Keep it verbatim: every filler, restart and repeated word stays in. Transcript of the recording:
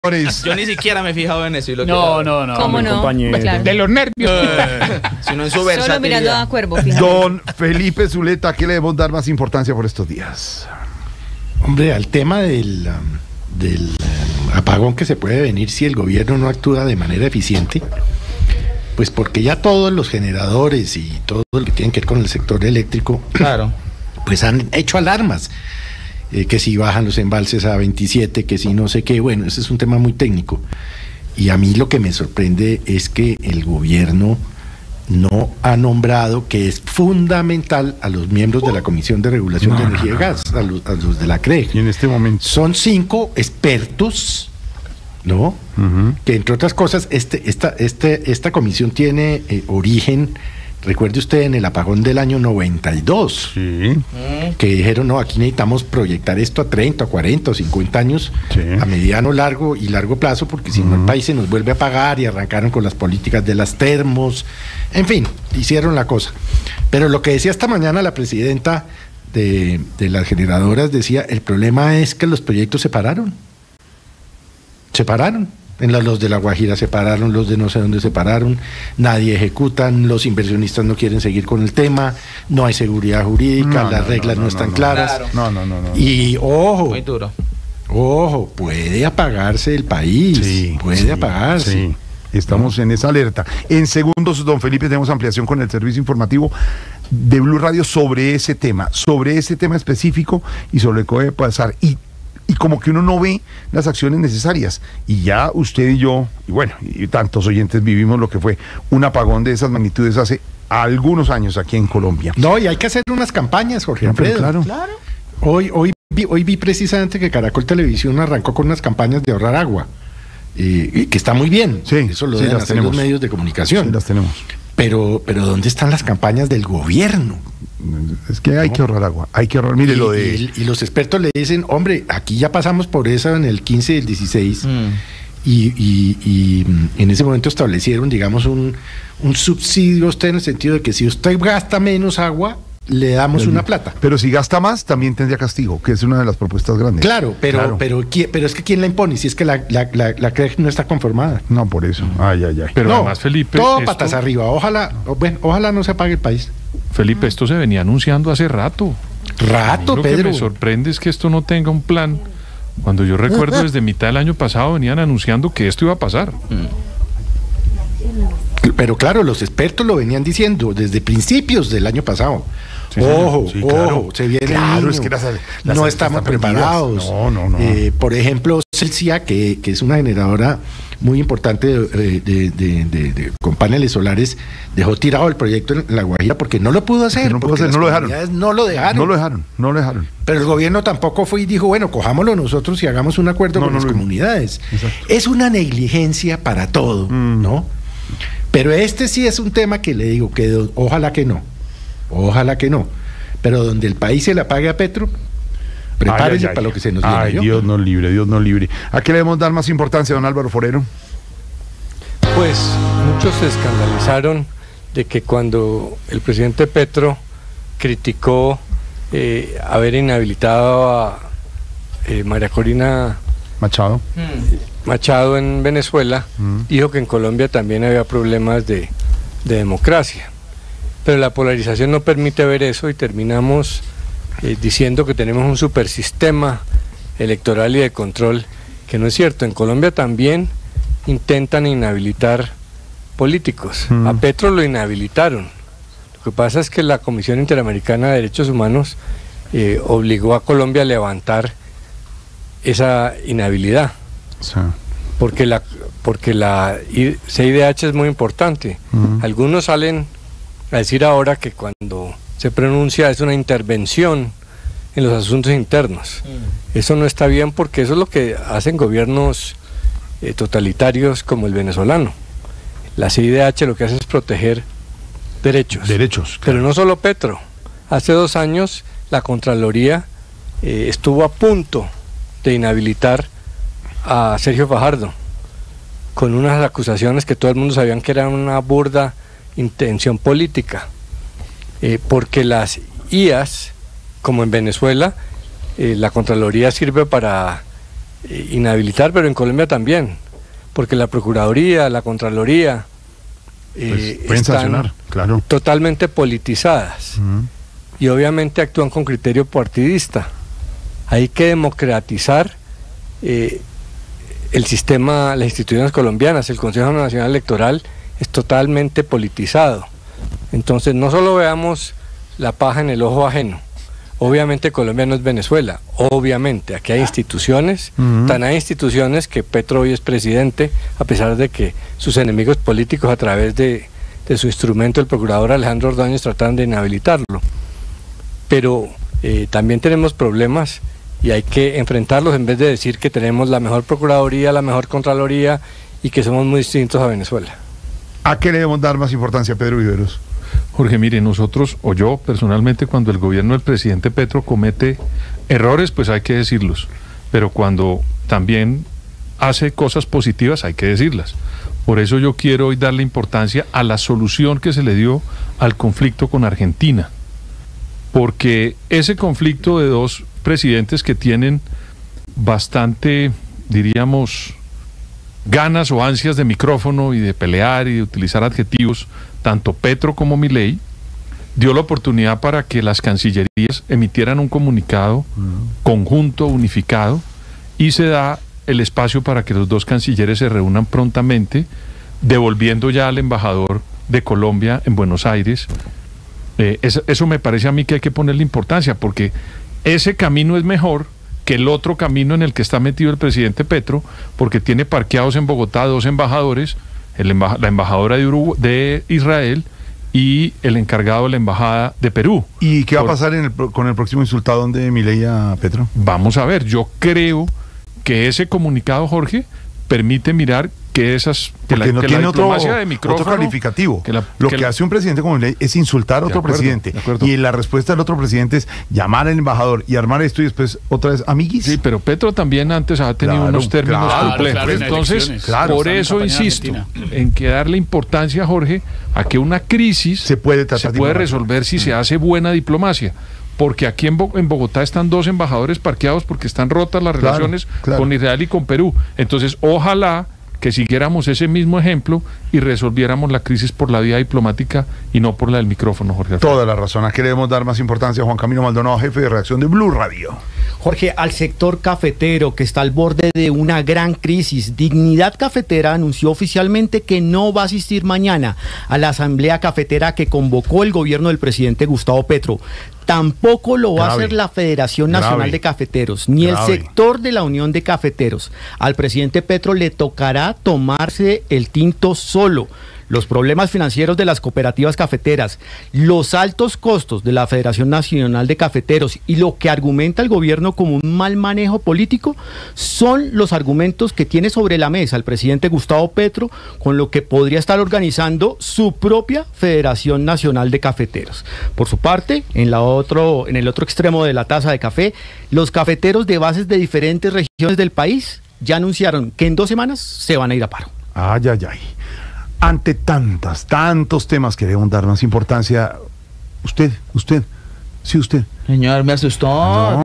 Yo ni siquiera me he fijado en eso. Y lo no, que... no, no, ¿Cómo no? compañero. Claro. De los nervios. Eh, sino en su versatilidad. Solo mirando a Cuervo, fíjate. Don Felipe Zuleta, ¿a qué le debemos dar más importancia por estos días? Hombre, al tema del, um, del um, apagón que se puede venir si el gobierno no actúa de manera eficiente, pues porque ya todos los generadores y todo lo que tiene que ver con el sector eléctrico, Claro. pues han hecho alarmas, eh, que si bajan los embalses a veintisiete, que si no sé qué, bueno, ese es un tema muy técnico. Y a mí lo que me sorprende es que el gobierno no ha nombrado, que es fundamental, a los miembros de la Comisión de Regulación No, de no, Energía no, y Gas, a los, a los de la C R E G. Y en este momento. Son cinco expertos, ¿no? Uh-huh. Que entre otras cosas, este, esta, este, esta comisión tiene eh, origen, recuerde usted, en el apagón del año noventa y dos, Sí. que dijeron, no, aquí necesitamos proyectar esto a treinta, cuarenta o cincuenta años, Sí. a mediano, largo y largo plazo, porque si no el país se nos vuelve a pagar, y arrancaron con las políticas de las termos, en fin, hicieron la cosa. Pero lo que decía esta mañana la presidenta de, de las generadoras, decía, el problema es que los proyectos se pararon. Se pararon. En los, los de La Guajira se pararon, los de no sé dónde se pararon, nadie ejecutan, los inversionistas no quieren seguir con el tema, no hay seguridad jurídica, No, las no, reglas no, no, no, están no. claras. Claro. No, no, no, no. Y ojo, Muy duro. ojo, puede apagarse el país, Sí, puede sí, apagarse. Sí. Estamos en esa alerta. En segundos, don Felipe, tenemos ampliación con el servicio informativo de Blue Radio sobre ese tema, sobre ese tema específico y sobre lo que puede pasar. Y, y como que uno no ve las acciones necesarias. Y ya usted y yo, y bueno, y tantos oyentes vivimos lo que fue un apagón de esas magnitudes hace algunos años aquí en Colombia. No, y hay que hacer unas campañas, Jorge No, pero Alfredo. claro. Hoy, hoy, vi, hoy vi precisamente que Caracol Televisión arrancó con unas campañas de ahorrar agua, eh, y que está muy bien. Sí, eso lo sí, deben las hacer tenemos. los medios de comunicación. Sí, las tenemos. Pero, pero ¿dónde están las campañas del gobierno? Es que hay No. que ahorrar agua, hay que ahorrar. Mire y, lo de... y- y los expertos le dicen, hombre, aquí ya pasamos por eso en el quince y el dieciséis, Mm. y, y- y, mm, en ese momento establecieron, digamos, un, un subsidio a usted, en el sentido de que si usted gasta menos agua, le damos una plata. Pero si gasta más, también tendría castigo, que es una de las propuestas grandes. Claro, pero, Claro. pero, ¿quién- pero es que ¿quién la impone? Si es que la, la, la, la C R E G no está conformada. No, por eso. Ay, ay, ay. Pero no, además, Felipe, todo esto- patas arriba. Ojalá, o- bueno, ojalá no se apague el país. Felipe, esto se venía anunciando hace rato. Rato, A mí lo Pedro. que me sorprende es que esto no tenga un plan. Cuando yo recuerdo desde mitad del año pasado venían anunciando que esto iba a pasar. Pero claro, los expertos lo venían diciendo desde principios del año pasado. Sí, señor. Ojo, Sí, claro. ojo, se viene el Claro, niño. es que las- las no alertas estamos están prendidas. preparados. No, no, no. Eh, por ejemplo, Celsia, que, que es una generadora muy importante de, de- de- de- de- con paneles solares, dejó tirado el proyecto en La Guajira porque no lo pudo hacer. no pudo porque hacer, las no lo dejaron. comunidades no lo dejaron. No lo dejaron, no lo dejaron. Pero el gobierno tampoco fue y dijo, bueno, cojámoslo nosotros y hagamos un acuerdo No, con no las lo- comunidades. Exacto. Es una negligencia para todo, Mm. ¿no? Pero este sí es un tema que le digo que do- ojalá que no, ojalá que no. Pero donde el país se la pague a Petro, prepárese Ay, ay, ay. para lo que se nos Ay, viene. ¿yo? Dios nos libre, Dios nos libre. ¿A qué le debemos dar más importancia, don Álvaro Forero? Pues muchos se escandalizaron de que cuando el presidente Petro criticó eh, haber inhabilitado a eh, María Corina Machado. Machado en Venezuela, Mm. dijo que en Colombia también había problemas de, de democracia. Pero la polarización no permite ver eso y terminamos eh, diciendo que tenemos un supersistema electoral y de control, que no es cierto. En Colombia también intentan inhabilitar políticos. Mm. A Petro lo inhabilitaron. Lo que pasa es que la Comisión Interamericana de Derechos Humanos eh, obligó a Colombia a levantar esa inhabilidad, Sí. porque la porque la I- C I D H es muy importante. Mm. Algunos salen a decir ahora que cuando se pronuncia es una intervención en los asuntos internos. Eso no está bien porque eso es lo que hacen gobiernos eh, totalitarios como el venezolano. La C I D H lo que hace es proteger derechos. Derechos. Pero no solo Petro. Hace dos años la Contraloría eh, estuvo a punto de inhabilitar a Sergio Fajardo con unas acusaciones que todo el mundo sabían que eran una burda intención política, eh, porque las I As, como en Venezuela, eh, la Contraloría sirve para eh, inhabilitar, pero en Colombia también, porque la Procuraduría, la Contraloría eh, Pues, pueden están sancionar, claro. totalmente politizadas Ujú. y obviamente actúan con criterio partidista. Hay que democratizar eh, el sistema, las instituciones colombianas. El Consejo Nacional Electoral es totalmente politizado. Entonces no solo veamos la paja en el ojo ajeno. Obviamente Colombia no es Venezuela, obviamente aquí hay instituciones, Ujú. tan hay instituciones que Petro hoy es presidente, a pesar de que sus enemigos políticos a través de, de su instrumento, el procurador Alejandro Ordóñez, tratan de inhabilitarlo. Pero eh, también tenemos problemas y hay que enfrentarlos en vez de decir que tenemos la mejor Procuraduría, la mejor Contraloría y que somos muy distintos a Venezuela. ¿A qué le debemos dar más importancia, Pedro Viveros? Jorge, mire, nosotros, o yo personalmente, cuando el gobierno del presidente Petro comete errores, pues hay que decirlos. Pero cuando también hace cosas positivas, hay que decirlas. Por eso yo quiero hoy darle importancia a la solución que se le dio al conflicto con Argentina. Porque ese conflicto de dos presidentes que tienen bastante, diríamos, ganas o ansias de micrófono y de pelear y de utilizar adjetivos, tanto Petro como Milei, dio la oportunidad para que las cancillerías emitieran un comunicado conjunto, unificado, y se da el espacio para que los dos cancilleres se reúnan prontamente, devolviendo ya al embajador de Colombia en Buenos Aires. Eh, eso, eso me parece a mí que hay que ponerle importancia, porque ese camino es mejor que el otro camino en el que está metido el presidente Petro, porque tiene parqueados en Bogotá dos embajadores, el emba la embajadora de, Urugu de Israel y el encargado de la embajada de Perú. ¿Y qué va Por, a pasar en el, con el próximo insultado de Milei a Petro? Vamos a ver, yo creo que ese comunicado, Jorge, permite mirar que esas que Porque la, no que tiene la otro, diplomacia de micrófono, otro calificativo. que la- Lo que que, la- hace un presidente como Milei es insultar a De otro acuerdo, presidente. de acuerdo. Y la respuesta del otro presidente es llamar al embajador y armar esto y después otra vez amiguis. Sí, pero Petro también antes ha tenido Claro, unos términos claro, complejos. claro, en Entonces, elecciones. Claro, por está en eso campaña de insisto Argentina. en que darle importancia, Jorge, a que una crisis Se puede tratar se puede diplomacia. resolver si se hace buena diplomacia. Porque aquí en, Bo en Bogotá están dos embajadores parqueados porque están rotas las Claro, relaciones claro. con Israel y con Perú. Entonces, ojalá que siguiéramos ese mismo ejemplo y resolviéramos la crisis por la vía diplomática y no por la del micrófono, Jorge Alfredo. Toda la razón. ¿A qué le debemos dar más importancia? Juan Camilo Maldonado, jefe de redacción de Blue Radio. Jorge, al sector cafetero que está al borde de una gran crisis, Dignidad Cafetera anunció oficialmente que no va a asistir mañana a la asamblea cafetera que convocó el gobierno del presidente Gustavo Petro. Tampoco lo va Grave. a hacer la Federación Nacional Grave. de Cafeteros, ni Grave. el sector de la Unión de Cafeteros. Al presidente Petro le tocará tomarse el tinto solo. Los problemas financieros de las cooperativas cafeteras, los altos costos de la Federación Nacional de Cafeteros y lo que argumenta el gobierno como un mal manejo político son los argumentos que tiene sobre la mesa el presidente Gustavo Petro con lo que podría estar organizando su propia Federación Nacional de Cafeteros. Por su parte, en, la otro, en el otro extremo de la taza de café, los cafeteros de bases de diferentes regiones del país ya anunciaron que en dos semanas se van a ir a paro. Ay, ay, ay. Ante tantas, tantos temas que debemos dar más importancia, usted, usted, sí, usted. Señor, me asustó. No.